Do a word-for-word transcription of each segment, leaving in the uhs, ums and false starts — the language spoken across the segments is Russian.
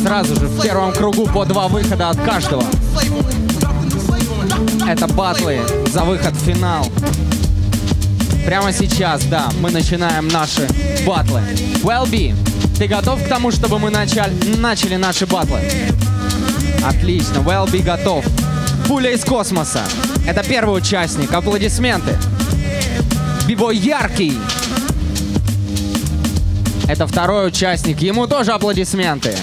Сразу же в первом кругу по два выхода от каждого. Это батлы за выход в финал. Прямо сейчас, да, мы начинаем наши батлы. Welby, ты готов к тому, чтобы мы начали, начали наши батлы? Отлично, Welby готов. Пуля из космоса. Это первый участник. Аплодисменты. Бибой Яркий. Это второй участник. Ему тоже аплодисменты.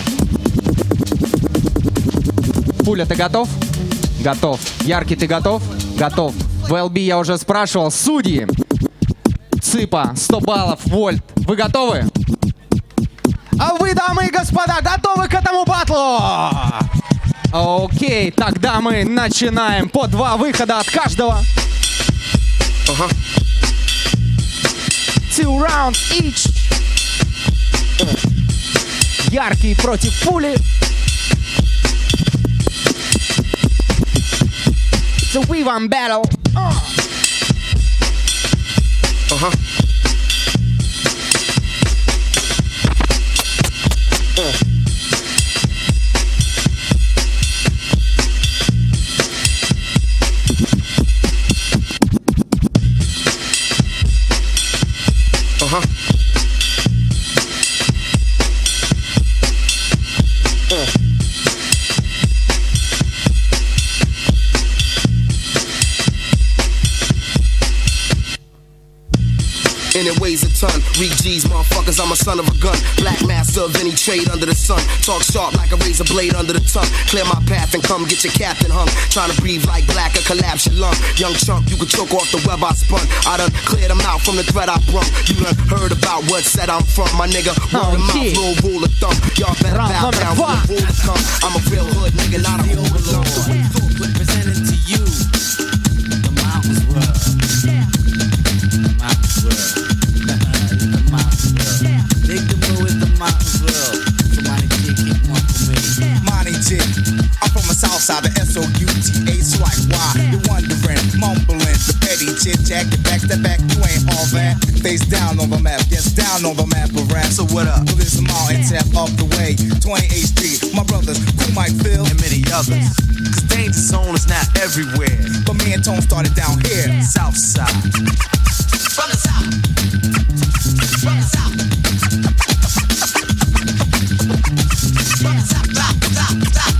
Пуля, ты готов? Готов. Яркий, ты готов? Готов. Welby я уже спрашивал. Судьи. Цыпа, сто баллов, Вольт. Вы готовы? А вы, дамы и господа, готовы к этому батлу? Окей, тогда мы начинаем. По два выхода от каждого. Uh-huh. Two rounds each. Яркий против пули. It's a we one battle. Uh. Uh-huh. Uh. Uh-huh. Uh. And it weighs a ton. Read G's, motherfuckers, I'm a son of a gun. Black master of any trade under the sun. Talk sharp like a razor blade under the tongue. Clear my path and come get your captain hung. Trying to breathe like black or collapse your lung. Young chunk, you could choke off the web I spun. I done cleared them out from the thread I brung. You done heard about what said I'm from. My nigga, word of mouth, little rule of thumb. Y'all better bow down when the rule come. I'm a real hood nigga, not a hood alone. Presented to you, the Mountains World. The Mountains World. The Mountains World. Big the Moo is the Mountains World. Somebody kick it one for me. Monty J. I'm from the south side, the S O U T A. So like why? You're wondering, mumbling, the petty chit chat. Get back, step back, you ain't all that. Face down on the map, yes, down on the map of rap. So what up? Well, this is Mountain Tap up the way. twenty-eighth Street, my brothers, who might feel, And many others. Cause Danger Zone is not everywhere. but me and Tone started down here. South side. From the south. From the south. From the south. South, south, south.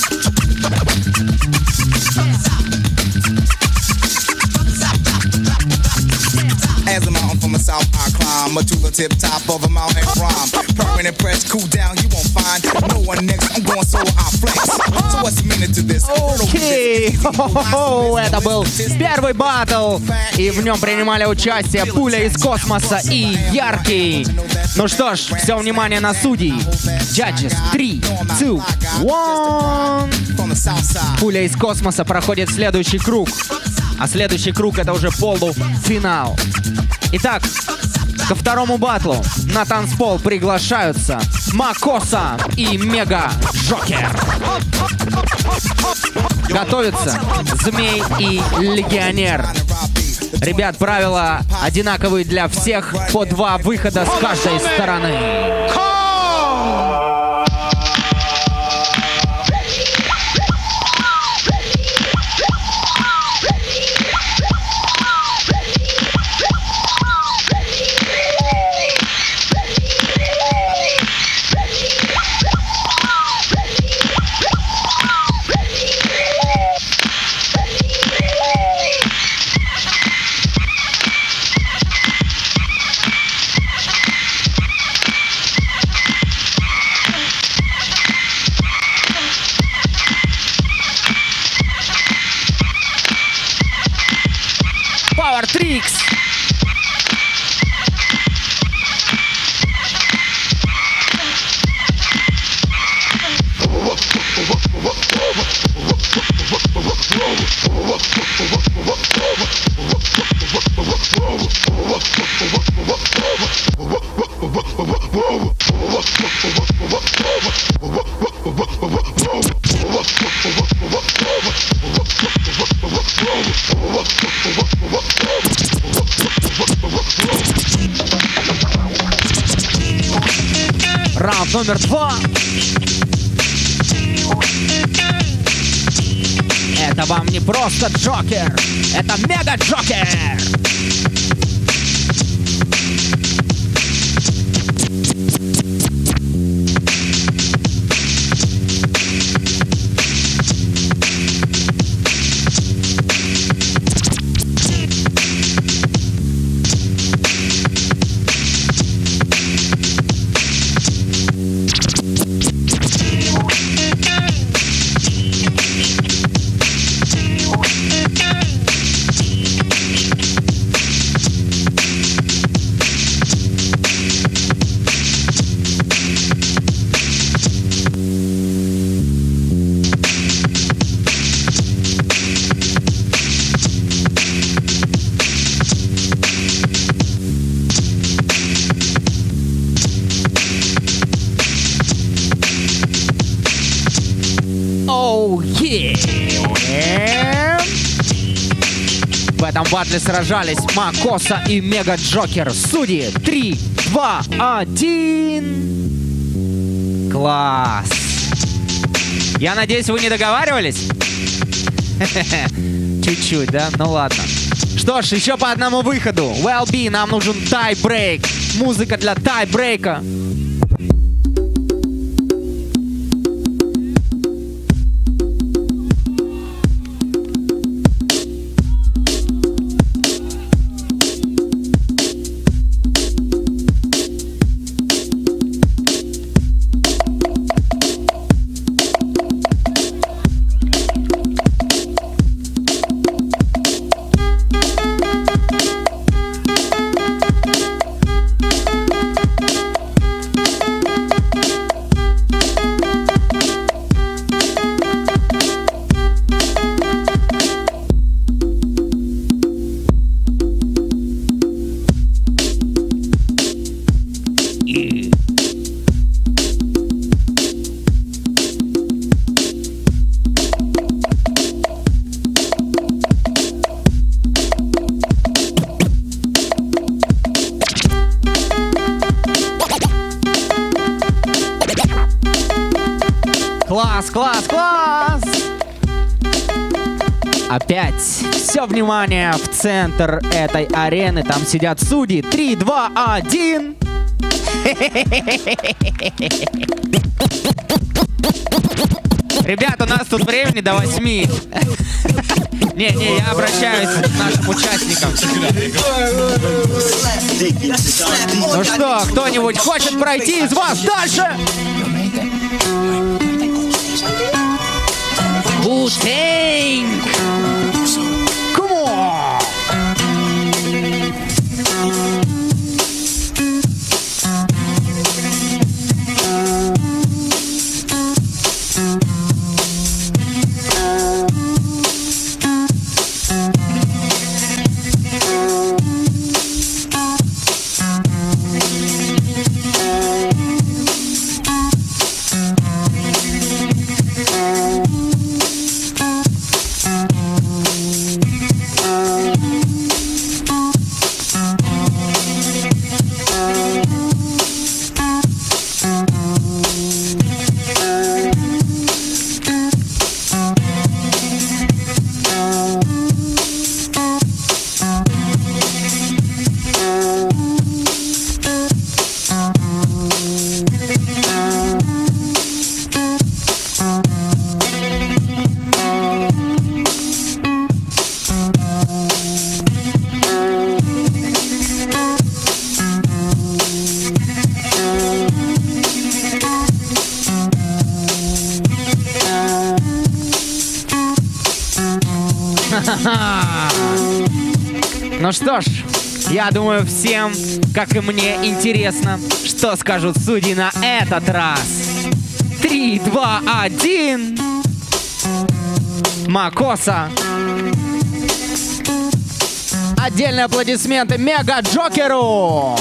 From the south. From the south, south, south. As a mountain from the south, I climb to the tip top of a mountain rhyme. Permanent press, cool down, you won't find no one next. I'm going solo, I flex. So what's the meaning to this? Окей, хо-хо-хо, это был первый батл, и в нем принимали участие Пуля из космоса и Яркий. Ну что ж, все внимание на судей. Judges, three, two, one. Пуля из космоса проходит следующий круг, а следующий круг это уже полуфинал. Итак, ко второму батлу на танцпол приглашаются Макоса и Мега Жокер. Готовятся Змей и Легионер. Ребят, правила одинаковые для всех, по два выхода с каждой стороны. Power Tricks. Раунд номер два. просто Джокер, это Мега Джокер. В этом батле сражались Макоса и Мега Джокер. Судьи три, два, один. Класс. Я надеюсь, вы не договаривались? Чуть-чуть, да? Ну ладно. Что ж, еще по одному выходу. Well be, нам нужен тай-брейк. Музыка для тай-брейка. Класс, класс, класс! Опять все внимание в центр этой арены. Там сидят судьи. три, два, один. Ребята, у нас тут времени до восьми. Не-не, я обращаюсь к нашим участникам. Ну что, кто-нибудь хочет пройти из вас дальше? Wu-Tang! Come on! Ну что ж, я думаю, всем, как и мне, интересно, что скажут судьи на этот раз. Три, два, один. Макоса. Отдельные аплодисменты Мега Джокеру.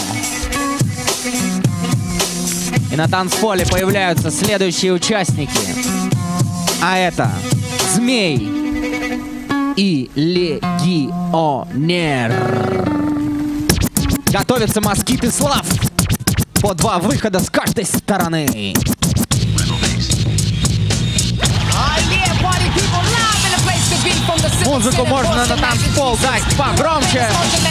И на танцполе появляются следующие участники. А это Змей и Легионер. Готовятся москиты слав. По два выхода с каждой стороны. Oh yeah, party people live in the place to be from the Музыку можно на танцпол дать погромче.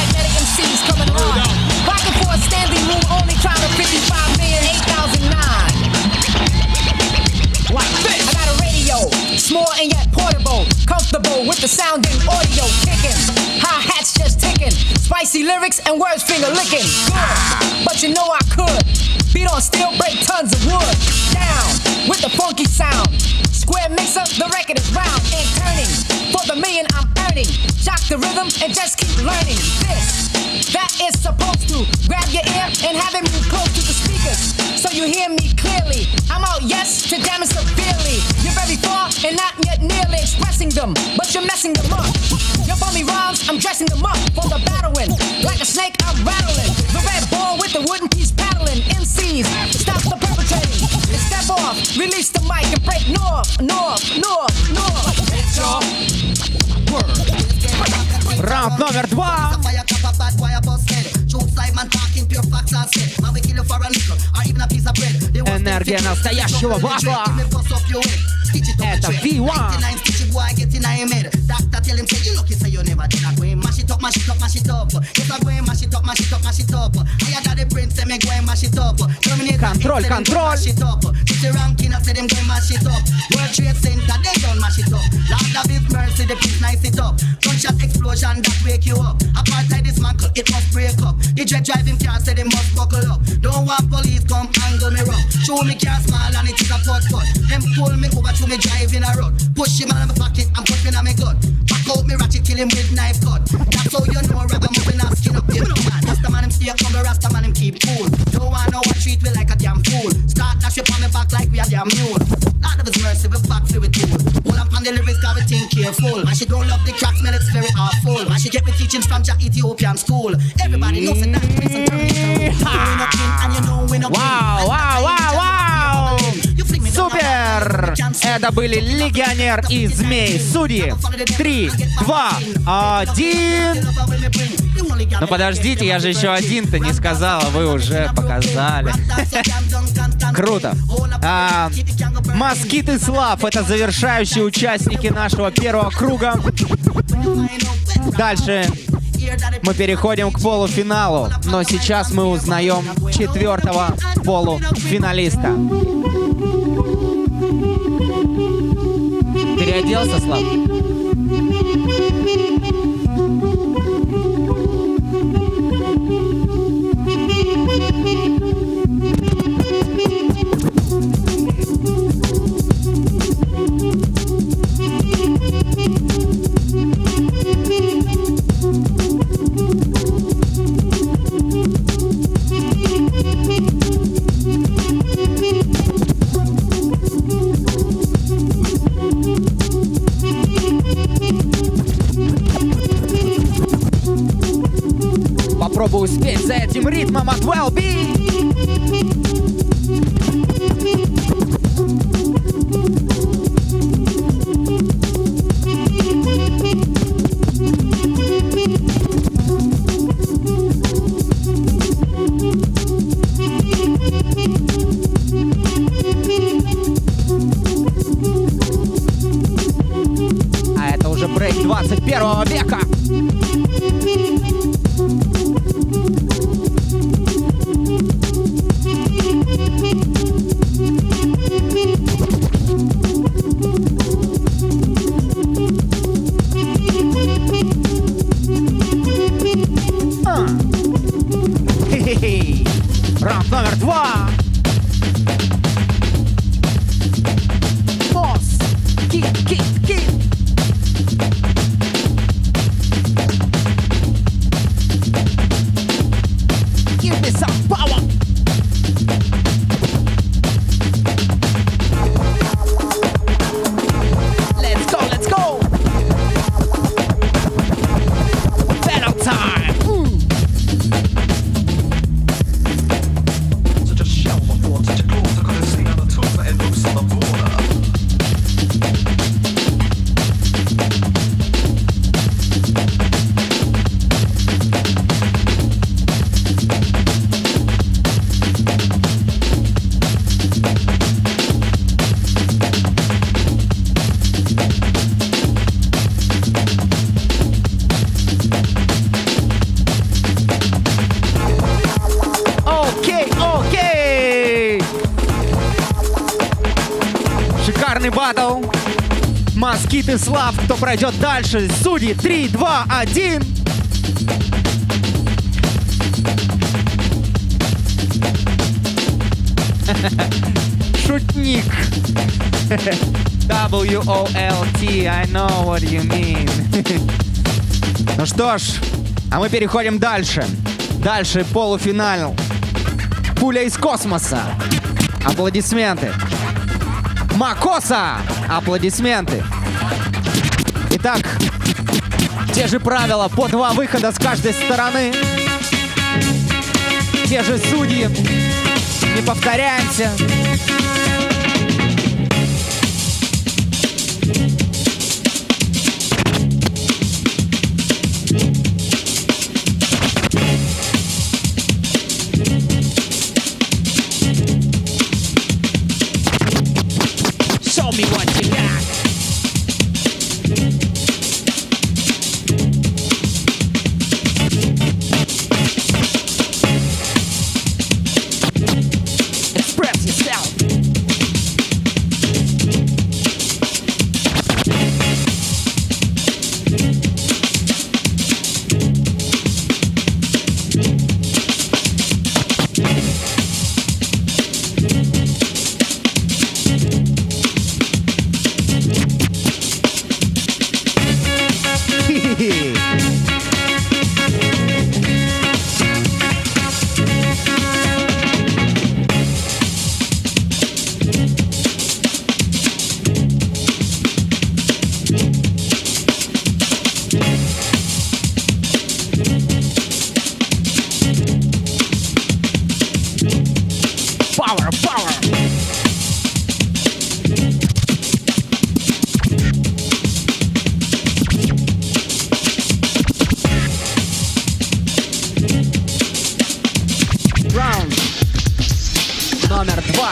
Small and yet portable, comfortable with the sounding audio kicking. Hi-hats just ticking, spicy lyrics and words finger licking. Good, but you know I could. Beat on steel, break tons of wood. Down with the funky sound. Square mixer, the record is round and turning. For the million I'm earning. Shock the rhythm and just keep learning. This, that is supposed to grab your ear and have it move close to the speakers, so you hear me clearly. I'm out, yes, to damn it severely. You're very far and not yet nearly expressing them, but you're messing them up. Your bummy rhymes, I'm dressing them up for the battling. Like a snake, I'm rattling. The red ball with the wooden piece paddling. M Cs, stop the perpetrating. And step off, release the mic and break north, north, north, north. Раунд номер два. Энергия настоящего батла. Это ви один. Контроль, контроль. Explosion that wake you up. Apartheid is mantle, it must break up. The jet driving car said they must buckle up. Don't want police come angle me rough. Show me car small and it is a pot cut. Them pull me over to me drive in a road. Push him out of my pocket and put him on my gun. Back out me ratchet, kill him with knife cut. That's how you know ragamuffin and skin up. You know man, Rasta man him stay up, the Rasta man him keep cool. Don't want no one treat me like a damn fool. Start dash up on me back like we a damn mule. Lord of his mercy, we back for it too. Hold up on the lyrics, got me think careful. And she don't love the crack smell, it's very awful. And she get me teachings from the Ethiopian school. Everybody knows that it's a term. Вау, вау, вау, вау! Супер! Это были Легионер и Змей. Судьи. Три, два, один. Ну подождите, я же еще один-то не сказала, вы уже показали. Круто. А, Москит и Слав — это завершающие участники нашего первого круга. Дальше мы переходим к полуфиналу, но сейчас мы узнаем четвертого полуфиналиста. Переоделся, Слав? Попробую успеть за этим ритмом от Well-Be. А это уже брейк двадцать первого века. Раунд номер два. Босс. Кит, кит, кит. Шикарный батл. Москит и Слав. Кто пройдет дальше? Судьи. Три, два, один. Шутник. дабл ю о эл ти. I know what you mean. Ну что ж, а мы переходим дальше. Дальше полуфинал. Пуля из космоса. Аплодисменты. Макоса. Аплодисменты. Итак, те же правила. По два выхода с каждой стороны. Те же судьи. Не повторяемся. Show me what you got. Express yourself. Power, power. Раунд номер два.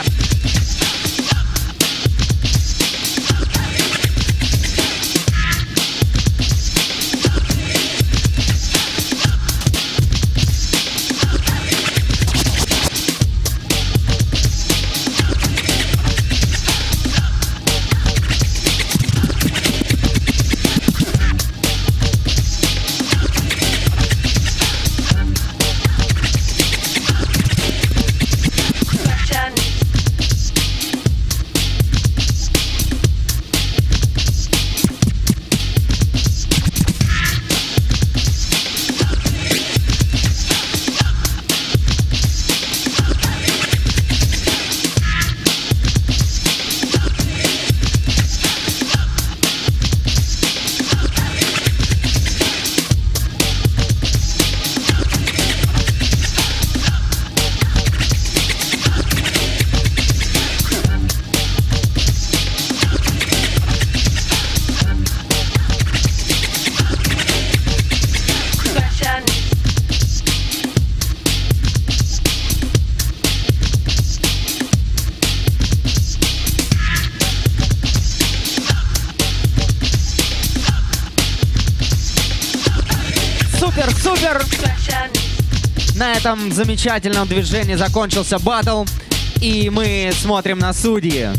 Супер, супер! На этом замечательном движении закончился баттл. И мы смотрим на судьи.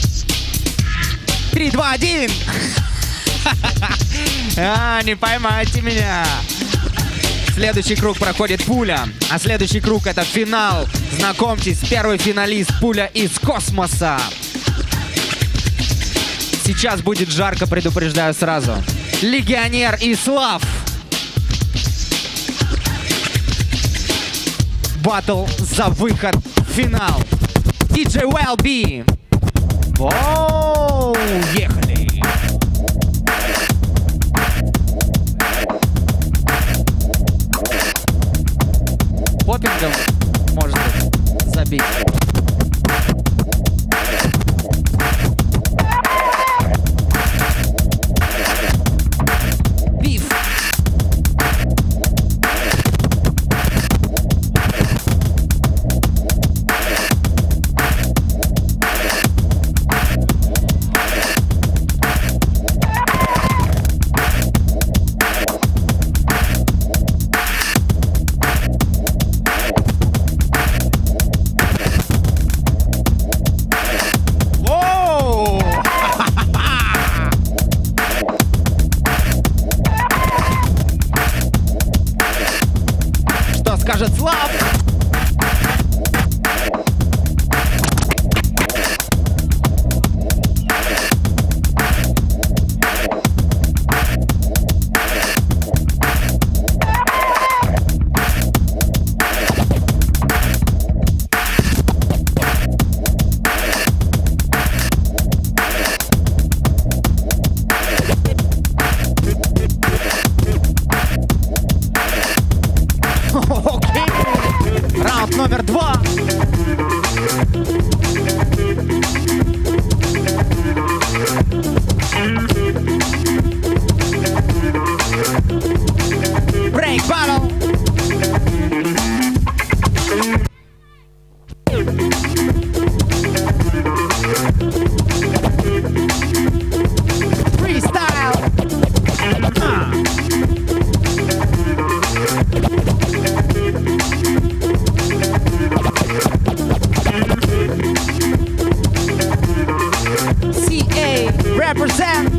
Три, два, один! А, не поймайте меня! Следующий круг проходит Пуля. А следующий круг — это финал. Знакомьтесь, первый финалист — Пуля из космоса. Сейчас будет жарко, предупреждаю сразу. Легионер и Слав. Баттл за выход в финал. диджей Уэлл Би. Оу, ехали. Поппингом можно забить. Биф. represent.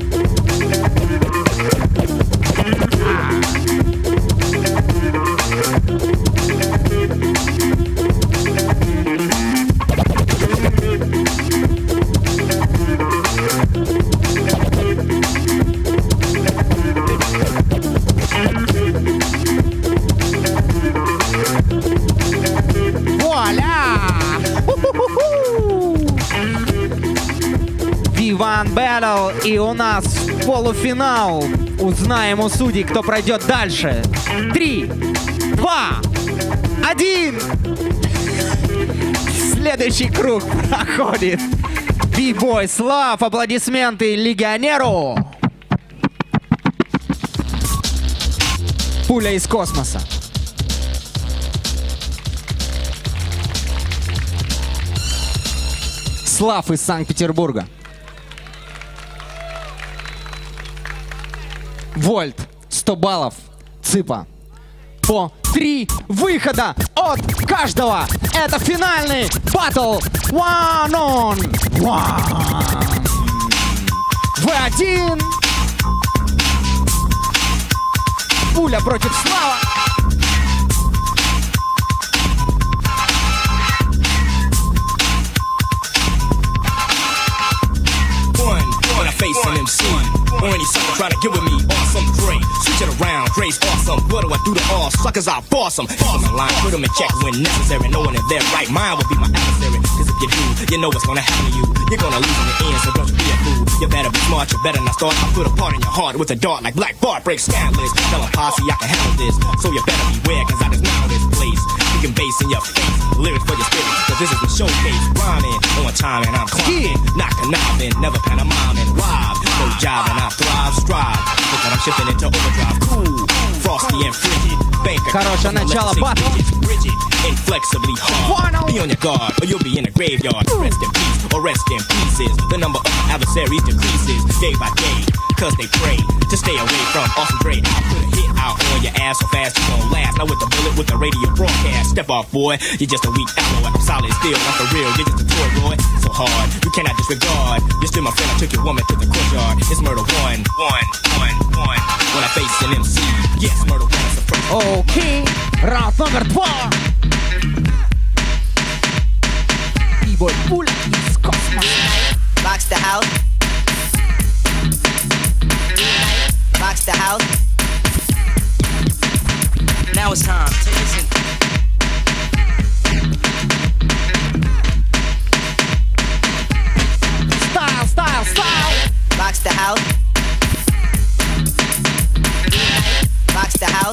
Виван Battle, и у нас полуфинал. Узнаем у судей, кто пройдет дальше. Три, два, один. Следующий круг проходит B-Boy Slav. Аплодисменты легионеру. Пуля из космоса. Слав из Санкт-Петербурга. Вольт, сто баллов. Цыпа. По три выхода от каждого. Это финальный батл. One on one. ви один. Пуля против Слава. Facing M C, or any sucker try to get with me. Awesome, Dre, switch it around. Dre's awesome. What do I do to all suckers? I boss them. Keep them in line, put them in check when necessary. Knowing if they're right, mine will be my adversary. Cause if you do, you know what's gonna happen to you. You're gonna lose in the end, so don't you be a fool. You better be smart, you better not start. I put a part in your heart with a dart like Black Bart. Break scandalous. Tell a posse I can handle this. So you better beware, cause I just know this place. You can bass in your face, lyrics for your spirit. Cause this is the showcase. Rhyming, on time and I'm climbing. Not conniving, never pantomiming. No job and I thrive, strive. Look that I'm shifting into overdrive. Cool, frosty and frigid. Banker, хорошее начало батла. Rigid, inflexibly hard. Be on your guard or you'll be in the graveyard. Rest in peace or rest in pieces. The number of adversaries decreases day by day. Cause they pray to stay away from awesome Dre. I put a hit out on your ass so fast you gon' last. Now with the bullet, with the radio broadcast. Step off, boy. You're just a weak alloy. I'm solid still, not for real. You're just a toy, boy. So hard, you cannot disregard. You're still my friend. I took your woman to the courtyard. It's murder one, one, one, one. When I face an M C, yes, murder one is the first. Окей, раунд номер два. B-Boy пуля из космоса. Box the house. Box the house. Now it's time to listen. Style, style, style. Box the house. Box the house.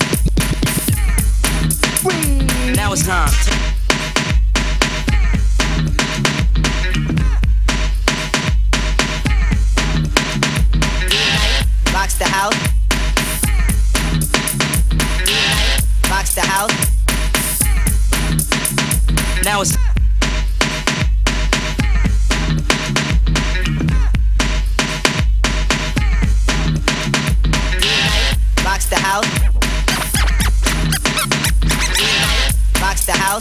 Now it's time to box the house. Box the house. Now it's box the house. Box the house.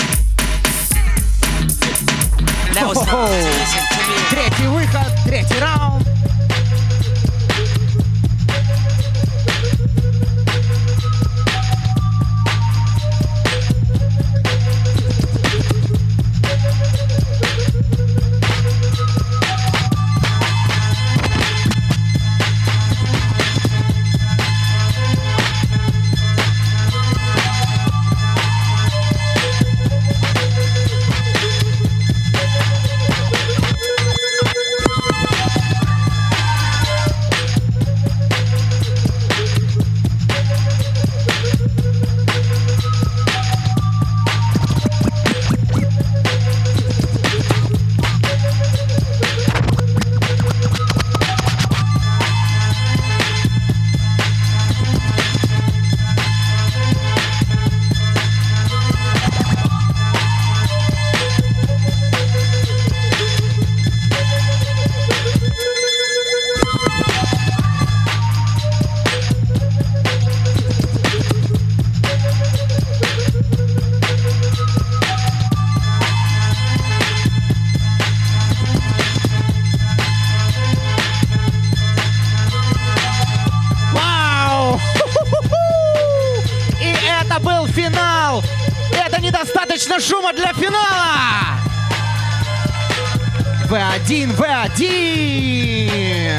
Now it's time to listen to me. Третий выход, третий раунд. финал! Это недостаточно шума для финала! вэ один, вэ один!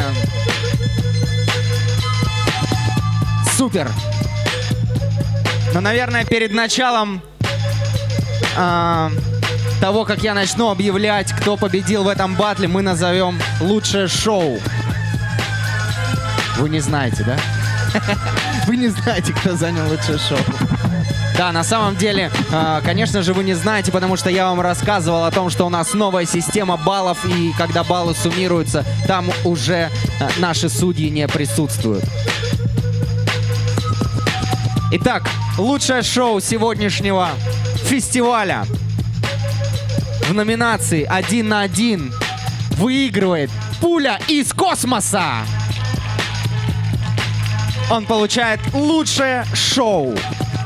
Супер! Но, наверное, перед началом э, того, как я начну объявлять, кто победил в этом батле, мы назовем лучшее шоу. Вы не знаете, да? Вы не знаете, кто занял лучшее шоу. Да, на самом деле, э, конечно же, вы не знаете, потому что я вам рассказывал о том, что у нас новая система баллов, и когда баллы суммируются, там уже э, наши судьи не присутствуют. Итак, лучшее шоу сегодняшнего фестиваля в номинации «Один на один» выигрывает «Пуля из космоса». Он получает лучшее шоу.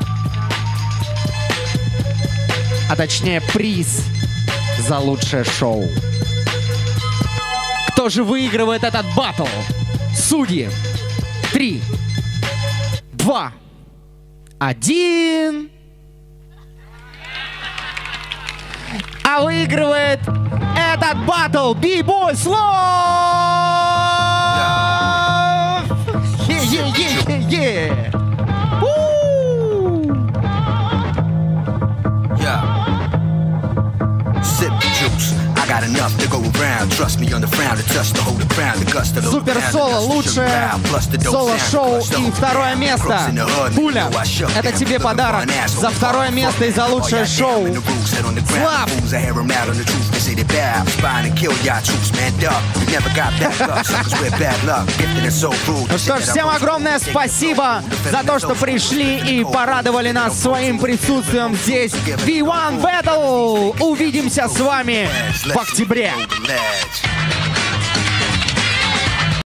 А точнее приз за лучшее шоу. Кто же выигрывает этот баттл? Судьи. Три, два, один. А выигрывает этот баттл Би-бой Слов! Е-е-е-е-е! Got enough to go around. Trust me on the frown to touch the hold the crown. The guts to the Супер соло, лучшее соло-шоу и второе место. Пуля, это тебе подарок за второе место и за лучшее шоу. Слав! Ну что ж, всем огромное спасибо за то, что пришли и порадовали нас своим присутствием здесь. ви один Battle! Увидимся с вами в октябре.